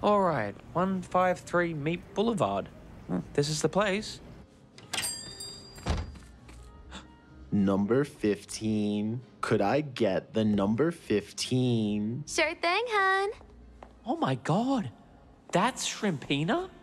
All right, 153 Meat Boulevard. This is the place. Number 15. Could I get the number 15? Sure thing, hon. Oh my God, that's Shrimpina?